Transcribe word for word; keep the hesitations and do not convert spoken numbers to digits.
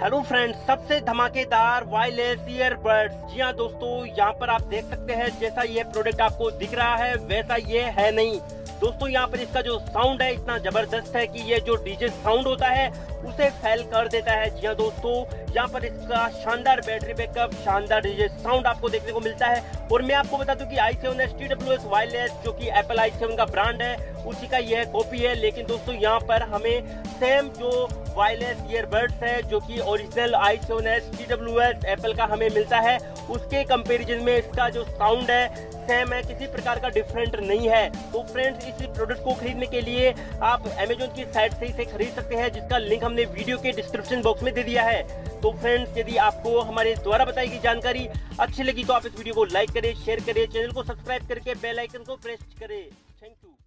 Hello friends, सबसे धमाकेदार wireless earbuds. जी हाँ दोस्तों, यहाँ पर आप देख सकते हैं जैसा ये प्रोडक्ट आपको दिख रहा है वैसा ये है नहीं। दोस्तों यहाँ पर इसका जो साउंड है इतना जबरदस्त है कि ये जो डीजे साउंड होता है उसे फेल कर देता है। जी हाँ दोस्तों, यहाँ पर इसका शानदार बैटरी बैकअप, शानदार डीजे साउंड आपको देखने को मिलता है। और मैं आपको बता दूं कि I seven S T W S wireless जो कि एप्पल आई सेवन का ब्रांड है उसी का यह कॉपी है। लेकिन दोस्तों यहाँ पर हमें सेम जो वायरलेस ईयरबड्स है जो कि original I seven S T W S Apple का हमें मिलता है, उसके कंपैरिजन में इसका जो साउंड है सेम है, किसी प्रकार का डिफरेंट नहीं है। तो फ्रेंड्स, इस प्रोडक्ट को खरीदने के लिए आप अमेजोन की साइट से इसे खरीद सकते हैं, जिसका लिंक हमने वीडियो के डिस्क्रिप्शन बॉक्स में दे दिया है। तो फ्रेंड्स, यदि आपको हमारे द्वारा बताई गई जानकारी अच्छी लगी तो आप इस वीडियो को लाइक करें, शेयर करें, चैनल को सब्सक्राइब करके बेल आइकन को प्रेस करें। Thank you.